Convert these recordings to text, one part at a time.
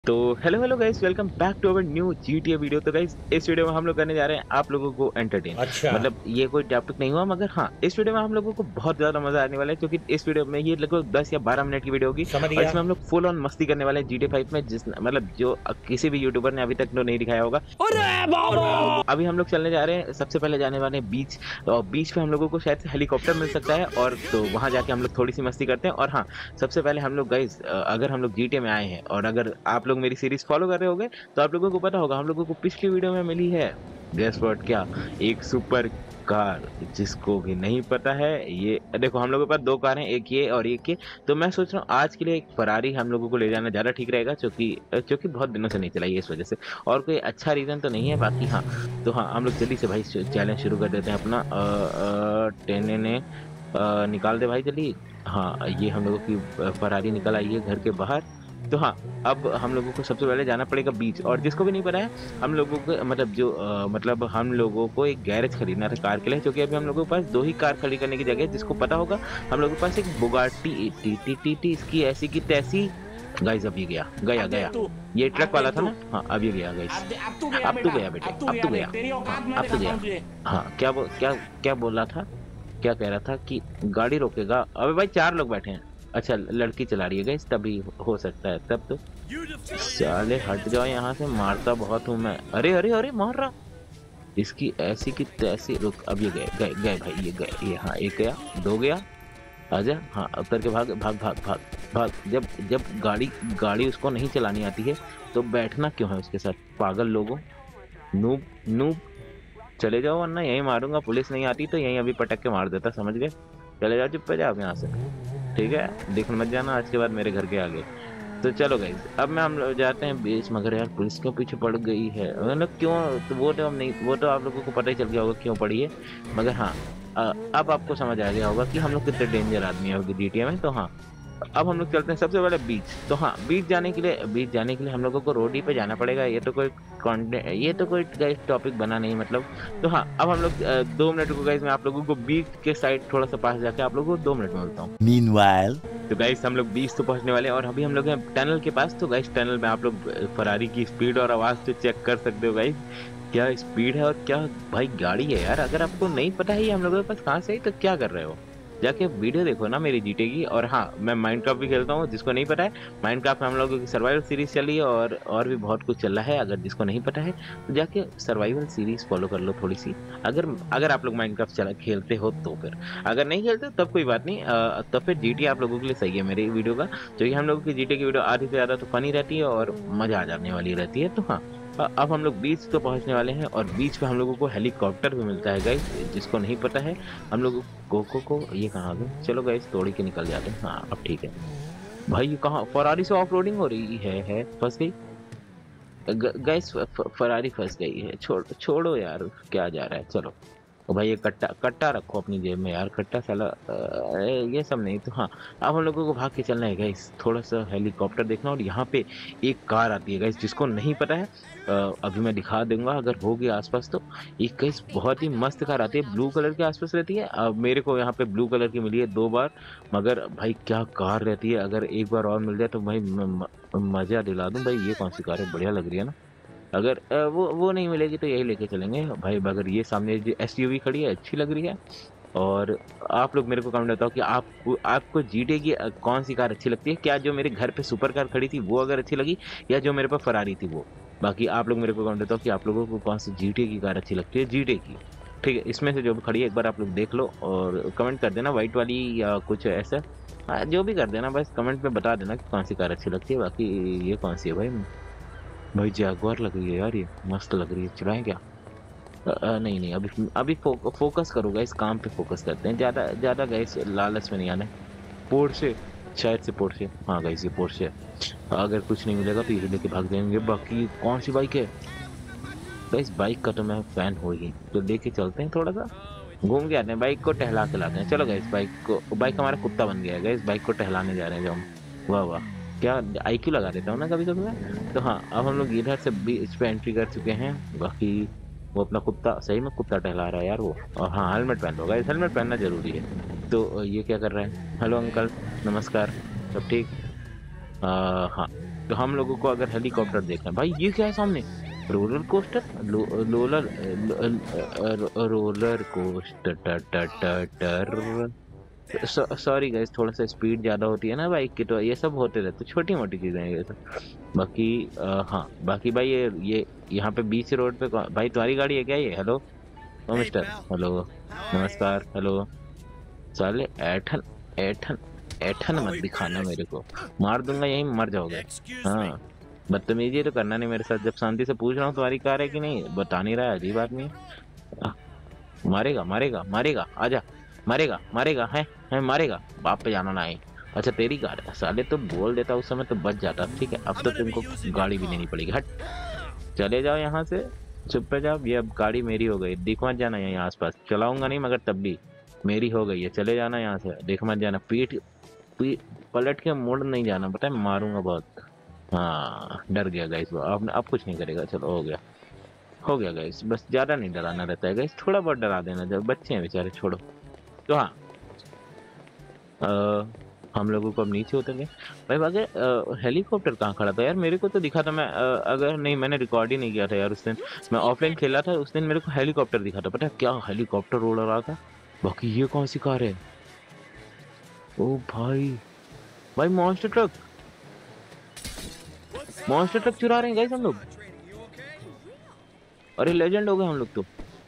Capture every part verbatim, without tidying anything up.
तो hello hello guys, welcome back to our new GTA video. तो guys इस video में हम लोग करने जा रहे हैं आप लोगों को एंटरटेन। अच्छा। मतलब ये कोई टॉपिक नहीं हुआ, मगर हाँ इस वीडियो में हम लोगों को बहुत ज्यादा मजा आने वाला है, क्योंकि इस वीडियो में ये लगभग दस या बारह मिनट की वीडियो होगी। समझ और गया। इसमें हम लोग फुल ऑन मस्ती करने वाले हैं जीटीए फाइव में, जिस मतलब जो किसी भी यूट्यूबर ने अभी तक तो नहीं दिखाया होगा। अरे बाबा! अभी हम लोग चलने जा रहे हैं, सबसे पहले जाने वाले हैं बीच। और बीच पे हम लोगों को शायद से हेलीकॉप्टर मिल सकता है, और तो वहां जाके हम लोग थोड़ी सी मस्ती करते हैं। और हाँ, सबसे पहले हम लोग गाइस, अगर हम लोग जीटीए में आए हैं और अगर आप लोग मेरी सीरीज फॉलो कर रहे होगे तो आप लोगों को पता होगा हम लोगों को पिछली वीडियो में मिली है गेस व्हाट, क्या एक सुपर कार। जिसको भी नहीं पता है, ये देखो हम लोगों के पास दो कार हैं, एक ये और एक ये। तो मैं सोच रहा हूँ आज के लिए एक फरारी हम लोगों को ले जाना ज्यादा ठीक रहेगा, क्योंकि क्योंकि बहुत दिनों से नहीं चलाई है इस वजह से। और कोई अच्छा रीजन तो नहीं है बाकी। हाँ तो हाँ, हम लोग जल्दी से भाई चैलेंज शुरू कर देते हैं अपना। टेने ने अ, निकाल दे भाई जल्दी। हाँ ये हम लोगों की फरारी निकल आई है घर के बाहर। तो हाँ, अब हम लोगों को सबसे पहले जाना पड़ेगा बीच। और जिसको भी नहीं पता है, हम लोगों को मतलब जो अ, मतलब हम लोगों को एक गैरेज खरीदना था कार के लिए, क्योंकि अभी हम लोगों के पास दो ही कार खड़ी करने की जगह है। जिसको पता होगा, हम लोगों के पास एक बुगाटी टी टी टी टी इसकी ऐसी की तैसी। गाइस अब ये गया गया गया, ये ट्रक वाला था ना। हाँ अब ये गया गाइस, अब तू गया अब तो बेटा, गया बेटे, अब तू अब गया तो देख, गया। तेरी हाँ औकात मैं अब तो दिखाता गया। हूँ तुझे। हाँ क्या बो, क्या क्या बोल रहा था, क्या कह रहा था कि गाड़ी रोकेगा। अबे भाई चार लोग बैठे हैं। अच्छा लड़की चला रही है गाइस, तभी हो सकता है तब तो। साले हट जाओ यहाँ से, मारता बहुत हूँ मैं। अरे अरे अरे मार रहा इसकी ऐसी की तैसी। रुक, अब ये गए गए गए भाई, ये गए ये। हाँ एक गया, दो गया। आजा, हाँ उतर के भाग भाग भाग भाग भाग। जब जब गाड़ी गाड़ी उसको नहीं चलानी आती है तो बैठना क्यों है उसके साथ, पागल लोगों। नूब नूब, चले जाओ वरना यहीं मारूंगा। पुलिस नहीं आती तो यहीं अभी पटक के मार देता, समझ गए। चले जाओ, चुप पे जाओ यहाँ से, ठीक है। दिख मत जाना आज के बाद मेरे घर के आगे। तो चलो गाइस, अब मैं हम लोग जाते हैं बीच। मगर यार पुलिस क्यों पीछे पड़ गई है, मतलब क्यों, तो वो तो हम नहीं, वो तो आप लोगों को पता ही चल गया होगा क्यों पड़ी है। मगर हाँ, अ, अब आपको समझ आ गया होगा कि हम लोग कितने डेंजर आदमी है जीटीए में। तो हाँ, अब हम लोग चलते हैं सबसे पहले बीच। तो हाँ, बीच जाने के लिए बीच जाने के लिए हम लोगों को रोड ही पे जाना पड़ेगा। ये तो कोई कंटेंट, ये तो कोई टॉपिक बना नहीं मतलब। तो हाँ, अब हम लोग अ, दो मिनट को गाइस, मैं आप लोगों को बीच के साइड थोड़ा सा पास जाके आप लोगों को दो मिनट में मिलता हूँ। Meanwhile, तो गाइस हम लोग बीच तो पहुंचने वाले हैं, और अभी हम लोग हैं टनल के पास। तो गाइस टनल में आप लोग फरारी की स्पीड और आवाज तो चेक कर सकते हो गाइस, क्या स्पीड है और क्या भाई गाड़ी है यार। अगर आपको नहीं पता है ये हम लोगों के पास कहाँ से है, तो क्या कर रहे हो, जाके वीडियो देखो ना मेरी जीटे की। और हाँ, मैं माइनक्राफ्ट भी खेलता हूँ, जिसको नहीं पता है। माइनक्राफ्ट में हम लोगों की सर्वाइवल सीरीज चली है, और और भी बहुत कुछ चल रहा है। अगर जिसको नहीं पता है तो जाके सर्वाइवल सीरीज फॉलो कर लो थोड़ी सी। अगर अगर आप लोग माइनक्राफ्ट चला खेलते हो तो फिर, अगर नहीं खेलते तब कोई बात नहीं। अ, तब फिर जीटी आप लोगों के लिए सही है मेरी वीडियो का, क्योंकि हम लोगों की जीटी की वीडियो आधी से ज्यादा तो फनी रहती है और मजा आ जाने वाली रहती है। तो हाँ, अ- अब हम लोग बीच तो पहुंचने वाले हैं, और बीच पे हम लोगों को हेलीकॉप्टर भी मिलता है गाइस, जिसको नहीं पता है। हम लोग कोको को, ये कहाँ आ गए, चलो गाइस तोड़ के निकल जाते हैं। हाँ अब ठीक है भाई। ये कहाँ फरारी से ऑफ रोडिंग हो रही है है फंस गई गाइस, फरारी फंस गई है। छोड़ छोड़ो यार, क्या जा रहा है, चलो। तो भाई ये कट्टा कट्टा रखो अपनी जेब में यार, कट्टा साला। अ, ये सब नहीं। तो हाँ, अब हम लोगों को भाग के चलना है गाइस, थोड़ा सा हेलीकॉप्टर देखना। और यहाँ पे एक कार आती है गाइस, जिसको नहीं पता है अ, अभी मैं दिखा दूंगा अगर होगी आसपास तो। एक गाइस बहुत ही मस्त कार आती है, ब्लू कलर के आसपास रहती है। अब मेरे को यहाँ पे ब्लू कलर की मिली है दो बार। मगर भाई क्या कार रहती है, अगर एक बार और मिल जाए तो भाई म, म, मजा दिला दूं भाई। ये कौन सी कार है, बढ़िया लग रही है ना। अगर अ, वो वो नहीं मिलेगी तो यही लेके चलेंगे भाई। मगर ये सामने जो एसयूवी खड़ी है अच्छी लग रही है। और आप लोग मेरे को कमेंट बताओ कि आपको आपको जीटे की अ, कौन सी कार अच्छी लगती है। क्या जो मेरे घर पे सुपर कार खड़ी थी वो अगर अच्छी लगी, या जो मेरे पास फरारी थी वो। बाकी आप लोग मेरे को कमेंट बताओ कि आप लोगों को कौन सी जीटे की कार अच्छी लगती है, जीटे की। ठीक है, इसमें से जो भी खड़ी है एक बार आप लोग देख लो और कमेंट कर देना, व्हाइट वाली या कुछ ऐसा। हाँ, जो भी कर देना, बस कमेंट में बता देना कि कौन सी कार अच्छी लगती है। बाकी ये कौन सी है भाई, भाई जैगुआर लग रही है यार, ये मस्त लग रही है, चलाएं क्या। अ, अ, नहीं नहीं, अभी अभी फो, फोकस करूंगा, इस काम पे फोकस करते हैं। ज्यादा ज्यादा गाइस लालच में नहीं आना है। पोर्शे, शायद से पोर्शे। हाँ गाइस ये पोर्शे है। अगर कुछ नहीं मिलेगा तो ये लेके भाग जाएंगे। बाकी कौन सी बाइक है गाइस, बाइक का तो मैं फैन हो ही, तो लेके चलते हैं, थोड़ा सा घूम के आते हैं, बाइक को टहला के लाते हैं। चलो गाइस, बाइक को, बाइक हमारा कुत्ता बन गया है गाइस, बाइक को टहलाने जा रहे हैं जो हम। वाह वाह, क्या आईक्यू लगा देता हूँ ना कभी कभी मैं। तो हाँ, अब हम लोग इधर से भी इस पे एंट्री कर चुके हैं। बाकी वो अपना कुत्ता, सही में कुत्ता टहला रहा है यार वो। और हाँ, हेलमेट पहन लो गाइस, हेलमेट पहनना जरूरी है। तो ये क्या कर रहे हैं, हेलो अंकल, नमस्कार, सब ठीक। आ, हाँ तो हम लोगों को अगर हेलीकॉप्टर देखना है, भाई ये क्या है सामने, रोलर कोस्टर, लो, रोलर रोलर कोस्टर टर टर टर। सॉरी गाइस, थोड़ा सा स्पीड ज्यादा होती है ना बाइक की, तो ये सब होते रहते, छोटी मोटी चीजें हैं ये सब। बाकी आ, हाँ बाकी भाई ये ये यहाँ पे बीच रोड पे कौन- भाई तुम्हारी गाड़ी है क्या ये? हेलो ओ मिस्टर, हेलो नमस्कार, हेलो। साले ऐठन ऐठन ऐठन मत दिखाना मेरे को, मार दूंगा यहीं मर जाओगे। हाँ बदतमीजी तो करना नहीं मेरे साथ, जब शांति से पूछ रहा हूँ तुम्हारी कार है कि नहीं, बता नहीं रहा है, अजीब आदमी है। आ, मारेगा मारेगा मारेगा, आजा, मारेगा मारेगा है है मारेगा, बाप पे जाना ना है। अच्छा तेरी कार है साले, तो बोल देता उस समय तो बच जाता, ठीक है अब तो तुमको गाड़ी भी लेनी पड़ेगी, हट चले जाओ यहाँ से, चुप पे जाओ, ये अब गाड़ी मेरी हो गई, देख मत जाना यहाँ आसपास, चलाऊंगा नहीं मगर तब भी मेरी हो गई है, चले जाना यहाँ से, देख मत जाना, पीठ पीठ पलट के मुड़ नहीं जाना, पता है मारूंगा बहुत। हाँ डर गया गाइस वो, अब अब कुछ नहीं करेगा, चलो हो गया हो गया गाइस, बस ज्यादा नहीं डराना रहता है गाइस, थोड़ा बहुत डरा देना, जब बच्चे हैं बेचारे, छोड़ो। तो हाँ अ, हम लोगों को अब नीचे उतर गए भाई, बाकी हेलीकॉप्टर कहाँ खड़ा था यार, मेरे को तो दिखा था, मैं अ, अगर नहीं मैंने रिकॉर्ड ही नहीं किया था यार उस दिन, मैं ऑफलाइन खेला था उस दिन, मेरे को हेलीकॉप्टर दिखा था, पता है क्या हेलीकॉप्टर उड़ रहा था। बाकी ये कौन सी कार है? ओ भाई, भाई मॉन्स्टर ट्रक, मॉन्स्टर ट्रक चुरा रहे हैं गाइस हम लोग, अरे लेजेंड हो गए हम लोग तो।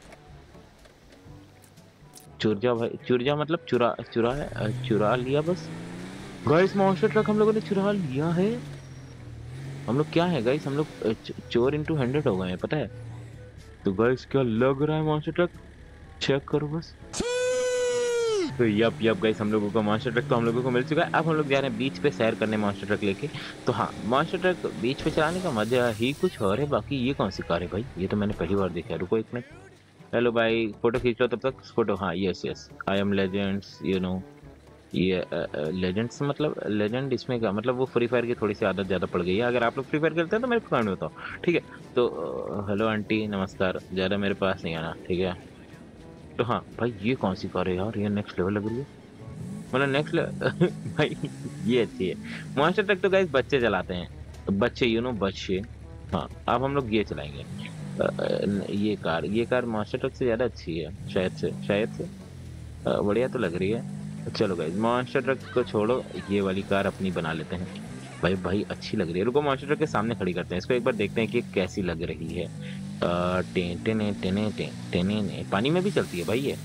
चुरजा भाई, चुरजा मतलब चुरा चुरा है, अ, चुरा लिया बस गाइस, मॉन्स्टर ट्रक हम लोगों ने चुरा लिया है। हम लोग क्या है गाइस, हम लोग अ, च- चोर इनटू हंड्रेड हो गए हैं पता है। तो गाइस क्या लग रहा है मॉन्स्टर ट्रक, चेक करो बस। तो यप यप गाइस, हम लोगों का मॉन्स्टर ट्रक तो हम लोगों को मिल चुका है, अब हम लोग जा रहे हैं बीच पे सैर करने मॉन्स्टर ट्रक लेके। तो हाँ मॉन्स्टर ट्रक बीच पे चलाने का मजा ही कुछ और है। बाकी ये कौन सी कार है भाई, ये तो मैंने पहली बार देखा है, रुको एक मिनट। हेलो भाई फोटो खींच लो तब तक, फोटो, हाँ yes yes I am legends you know. ये लेजेंड्स मतलब लेजेंड, इसमें क्या मतलब, वो फ्री फायर की थोड़ी सी आदत ज्यादा पड़ गई है, अगर आप लोग फ्री फायर खेलते हैं तो मेरे को कमेंट बताओ, ठीक है। तो हेलो आंटी नमस्कार, ज्यादा मेरे पास नहीं आना, ठीक है। तो हाँ भाई ये कौन सी कार है यार, ये नेक्स्ट लेवल लग रही है, मतलब नेक्स्ट लेवल भाई ये अच्छी है। मॉन्स्टर ट्रक तो गाइस बच्चे चलाते हैं, तो बच्चे यू नो बच्चे। हाँ अब हम लोग ये चलाएंगे, अ, अ, ये कार ये कार मॉन्स्टर ट्रक से ज्यादा अच्छी है शायद से, शायद से अ, बढ़िया तो लग रही है। चलो गाइस मॉन्स्टर ट्रक को छोड़ो, ये वाली कार अपनी बना लेते हैं। भाई भाई अच्छी लग रही है, रुको मॉन्स्टर ट्रक के सामने खड़ी करते हैं इसको, एक बार देखते हैं कि कैसी लग रही है। अ, टें टेने टेने टें टेने ने पानी में भी चलती है भाई ये।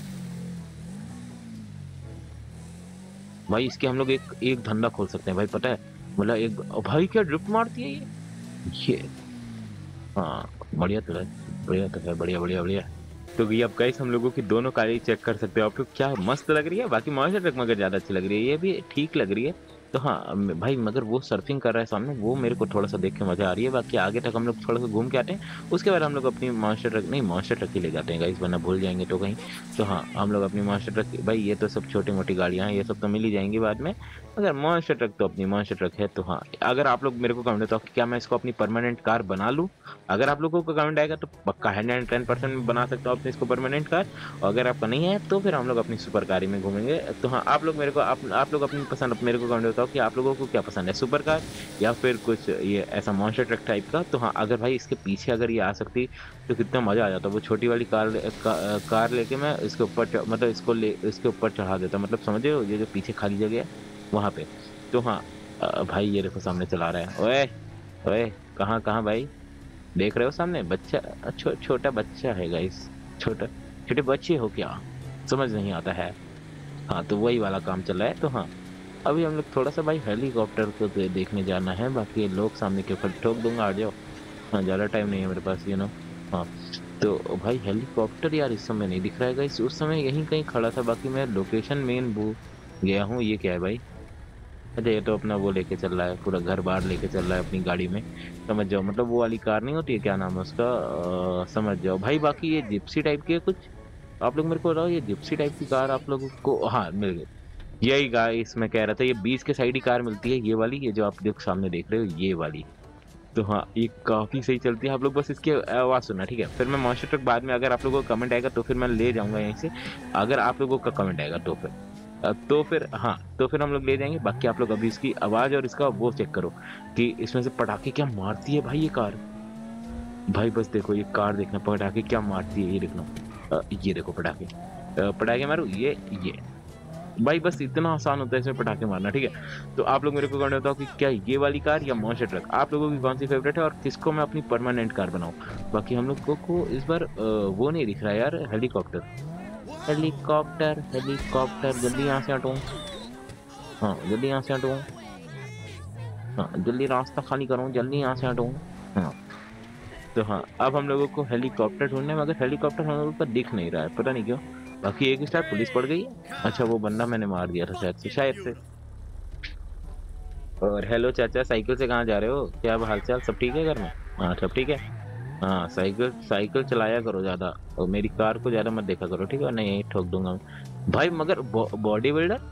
भाई इसके हम लोग एक एक धंधा खोल सकते हैं भाई, पता है मतलब एक, भाई क्या ड्रिफ्ट मारती है ये ये हाँ बढ़िया तो है, बढ़िया तो है, बढ़िया बढ़िया बढ़िया। तो भी अब गाइस हम लोगों की दोनों कारें चेक कर सकते हो आप लोग, क्या मस्त लग रही है। बाकी मॉन्स्टर ट्रक मगर ज्यादा अच्छी लग रही है, ये भी ठीक लग रही है। तो हाँ म- भाई मगर वो सर्फिंग कर रहा है सामने, वो मेरे को थोड़ा सा देख के मजा आ रही है। बाकी आगे तक हम लोग थोड़ा सा घूम के आते हैं, उसके बाद हम लोग अपनी मॉन्स्टर ट्रक, नहीं मॉन्स्टर ट्रक ही ले जाते हैं गाइस, वरना भूल जाएंगे तो कहीं। तो हाँ हम लोग अपनी मॉन्स्टर ट्रक, भाई ये तो सब छोटी मोटी गाड़ियां हैं, ये सब तो मिल ही जाएंगी बाद में, मगर मॉन्स्टर ट्रक तो अपनी मॉन्स्टर ट्रक है। तो हाँ अगर आप लोग मेरे को कमेंट बताओ कि क्या मैं इसको अपनी परमानेंट कार बना लूँ, अगर आप लोगों को कमेंट आएगा तो पक्का हंड्रेड टेन परसेंट बना सकता हूँ अपने इसको परमानेंट कार। और अगर आपका नहीं है तो फिर हम लोग अपनी सुपर कार में घूमेंगे। तो हाँ आप लोग मेरे को आप, आप लोग अपनी पसंद मेरे को कमेंट बताओ कि आप लोगों को क्या पसंद है, सुपर कार या फिर कुछ ये ऐसा मॉन्स्टर ट्रक टाइप का। तो हाँ अगर भाई इसके पीछे अगर ये आ सकती तो कितना मजा आ जाता, वो छोटी वाली कार का, कार लेके मैं इसके ऊपर च- मतलब इसको ले इसके ऊपर चढ़ा देता, मतलब समझ रहे हो ये जो पीछे खाली जगह है वहां पे। तो हाँ अ, भाई ये देखो सामने चला रहा है, ओए ओए कहाँ कहाँ भाई, देख रहे हो सामने बच्चा, छो, छोटा बच्चा है गाइस, छोटा, छोटे बच्चे हो क्या, समझ नहीं आता है। हाँ तो वही वाला काम चल रहा है। तो हाँ अभी हम लोग थोड़ा सा भाई हेलीकॉप्टर को दे, देखने जाना है, बाकी लोग सामने के ऊपर ठोक दूंगा, आ जाओ। हाँ ज्यादा टाइम नहीं है मेरे पास यू नो। हाँ तो भाई हेलीकॉप्टर यार इस समय नहीं दिख रहा है गाइस, उस समय यहीं कहीं खड़ा था। बाकी मैं लोकेशन मेन भूल गया हूँ, ये क्या है भाई, अच्छा ये तो अपना वो लेके चल रहा है, पूरा घर बार लेके चल रहा है अपनी गाड़ी में, समझ जाओ, मतलब वो वाली कार नहीं होती है, क्या नाम है उसका, अ, समझ जाओ भाई। बाकी ये जिप्सी टाइप की है कुछ, आप लोग मेरे को बताओ ये जिप्सी टाइप की कार आप लोगों को, हाँ मिल गई, यही कार इसमें कह रहा था, ये बीच के साइड ही कार मिलती है ये वाली, ये जो आप देख सामने देख रहे हो ये वाली। तो हाँ ये काफी सही चलती है, आप लोग बस इसकी आवाज सुनना ठीक है, फिर मैं मॉन्स्टर ट्रक बाद में अगर आप लोगों को कमेंट आएगा तो फिर मैं ले जाऊंगा यहीं से, अगर आप लोगों का कमेंट आएगा तो फिर। तो फिर हाँ, तो फिर हम लोग ले जाएंगे। बाकी आप लोग अभी इसकी आवाज और इसका वो चेक करो कि इसमें से पटाखे क्या मारती है भाई ये कार। भाई बस देखो ये कार, देखना पटाखे क्या मारती है, ये देखना। अ, ये देखो पटाखे, अ, पटाखे मारो, ये ये भाई बस इतना आसान होता है इसमें पटाखे मारना, ठीक है। तो आप लोग मेरे को कमेंट बताओ कि क्या ये वाली कार या मॉन्स्टर ट्रक आप लोगों की कौन सी फेवरेट है और किसको मैं अपनी परमानेंट कार बनाऊं। बाकी हम लोग को, को इस बार अ, वो नहीं दिख रहा यार, हेलीकॉप्टर हेलीकॉप्टर हेलीकॉप्टर जल्दी यहाँ से हटो। हाँ जल्दी यहाँ से हटो। हाँ जल्दी रास्ता खाली करो, जल्दी यहाँ से हटो। हाँ तो हाँ, अब हम लोगों को हेलीकॉप्टर ढूंढना है, मगर हेलीकॉप्टर हम लोगों को दिख नहीं रहा है, पता नहीं क्यों। बाकी एक स्टार पुलिस पड़ गई है। अच्छा वो बंदा मैंने मार दिया था शायद से, शायद से। और हेलो चाचा, साइकिल से कहाँ जा रहे हो, क्या हाल चाल, सब ठीक है घर में? हाँ सब ठीक है। हाँ साइकिल साइकिल चलाया करो ज्यादा, और मेरी कार को ज्यादा मत देखा करो, ठीक है, नहीं ठोक दूंगा मैं। भाई मगर body builder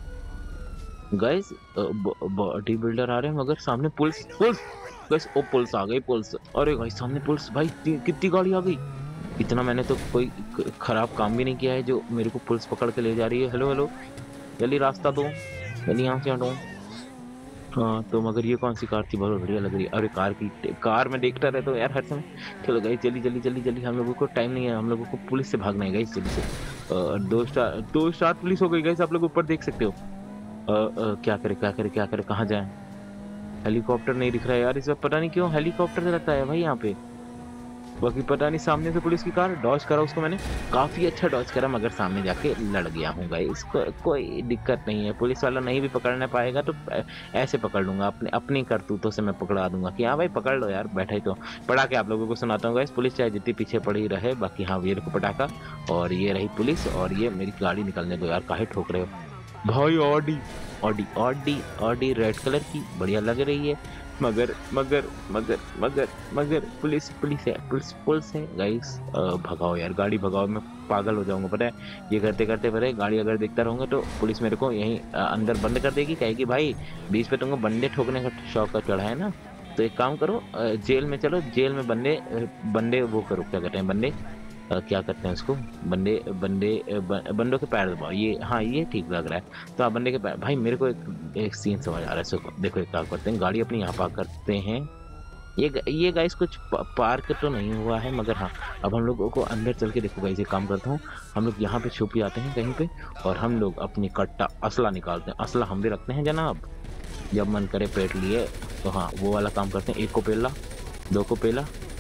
guys, body builder आ रहे हैं, मगर सामने पुलिस पुलिस गाइस, ओ पुलिस आ गई, पुलिस। अरे भाई सामने पुलिस, भाई कितनी गाड़ी आ गई। इतना मैंने तो कोई खराब काम भी नहीं किया है जो मेरे को पुलिस पकड़ के ले जा रही है। हेलो हेलो, जल्दी रास्ता दो, जल्दी यहाँ से हटो। हाँ तो मगर ये कौन सी कार थी, बहुत बढ़िया लग रही है। अरे कार की कार में देखता रहता हूँ यार हर समय। चलो गाइस जल्दी जल्दी जल्दी जल्दी, हम लोगों को टाइम नहीं है, हम लोगों को पुलिस से भागना है गाइस जल्दी से। अ, दो स्टार दो स्टार पुलिस हो गई गाइस, आप लोग ऊपर देख सकते हो। अ, अ, क्या करे क्या करे क्या करे, कहाँ जाए। हेलीकॉप्टर नहीं दिख रहा है यार, इस बार पता नहीं क्यों हेलीकॉप्टर रहता है भाई यहाँ पे। बाकी पता नहीं, सामने से पुलिस की कार, डॉज करा उसको मैंने, काफी अच्छा डॉज करा, मगर सामने जाके लड़ गया हूँ गाइस। को, कोई दिक्कत नहीं है, पुलिस वाला नहीं भी पकड़ना पाएगा तो ऐसे पकड़ लूंगा, अपने अपनी करतूतों से मैं पकड़ा दूंगा कि हाँ भाई पकड़ लो यार, बैठा ही तो। पढ़ा के आप लोगों को सुनाता हूँ गाइस, पुलिस चाहे जितनी पीछे पड़ी रहे, बाकी हाँ ये रखो पटाखा, और ये रही पुलिस, और ये मेरी गाड़ी निकलने दो यार, काहे ठोक रहे हो भाई। Audi Audi Audi Audi red colour की बढ़िया लग रही है, मगर मगर मगर मगर मगर पुलिस पुलिस है, पुलिस पुलिस है गाइस। भगाओ यार गाड़ी भगाओ, मैं पागल हो जाऊंगा पता है ये करते करते। पता है गाड़ी अगर देखता रहूंगा तो पुलिस मेरे को यहीं अंदर बंद कर देगी, कहेगी भाई बीच पे तुमको बंदे ठोकने का शौक का चढ़ा है ना, तो एक काम करो जेल में चलो, जेल में बंदे बंदे वो करो, क्या कहते हैं बंदे, आ, क्या करते हैं उसको, बंदे बंदे बंदों के पैर दबाओ, ये हाँ ये ठीक लग रहा है। तो आप बंदे के पैर, भाई मेरे को एक, एक सीन समझ आ रहा है। सो देखो एक काम करते हैं, गाड़ी अपनी यहाँ पार्क करते हैं। ये ये गाइस कुछ पार्क तो नहीं हुआ है, मगर हाँ अब हम लोगों को अंदर चल के देखो गाइस, एक काम करता हूँ, हम लोग यहाँ पे छुप जाते हैं कहीं पे, और हम लोग अपनी कट्टा असला निकालते हैं। असला हम भी रखते हैं जनाब, जब मन करे पेट लिए तो हाँ वो वाला काम करते हैं। एक को पेला, दो को पेला,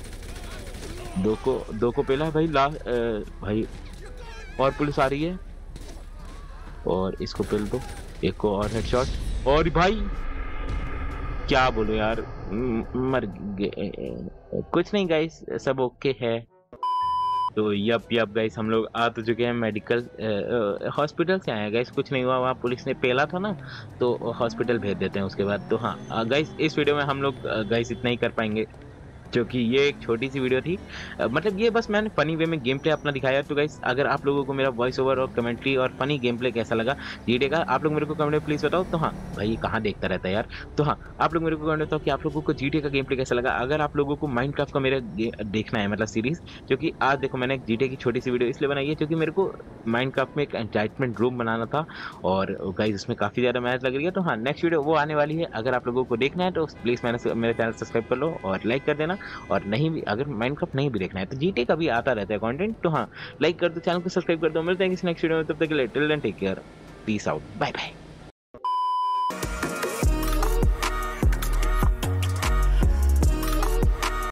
दो को दो को पेला भाई, लास्ट भाई और पुलिस आ रही है, और इसको पेल दो, एक को और हेडशॉट, और भाई क्या बोलो यार, मर गए। कुछ नहीं गाइस, सब ओके है। तो यप यप गाइस, हम लोग आ तो चुके हैं मेडिकल हॉस्पिटल से आए हैं गाइस, कुछ नहीं हुआ, वहाँ पुलिस ने पेला था ना, तो हॉस्पिटल भेज देते हैं उसके बाद। तो हाँ गाइस इस वीडियो में हम लोग गाइस इतना ही कर पाएंगे, क्योंकि ये एक छोटी सी वीडियो थी। आ, मतलब ये बस मैंने फनी वे में गेम प्ले अपना दिखाया। तो गाइस अगर आप लोगों को मेरा वॉइस ओवर और कमेंट्री और फनी गेम प्ले कैसा लगा जीटे का, आप लोग मेरे को कमेंट में प्लीज बताओ। तो हाँ भाई ये कहाँ देखता रहता है यार। तो हाँ आप लोग मेरे को कमेंट बताओ कि आप लोगों को जीटे का गेम प्ले कैसा लगा। अगर आप लोगों को माइनक्राफ्ट का मेरा देखना है मतलब सीरीज, क्योंकि आज देखो मैंने जीटे की छोटी सी वीडियो इसलिए बनाई है क्योंकि मेरे को माइनक्राफ्ट में एक एंटाइटमेंट रूम बनाना था, और गाइस उसमें काफी ज्यादा मेहनत लग रही है। तो हाँ नेक्स्ट वीडियो वो आने वाली है, अगर आप लोगों को देखना है तो प्लीज मैंने मेरे चैनल सब्सक्राइब कर लो और लाइक कर देना। और नहीं अगर माइनक्राफ्ट नहीं भी देखना है तो जीटे का भी आता रहता है कंटेंट, तो हाँ लाइक कर दो, चैनल को सब्सक्राइब कर दो। मिलते हैं किसी नेक्स्ट वीडियो में, तब तक के लिए till then take care, peace out, bye bye.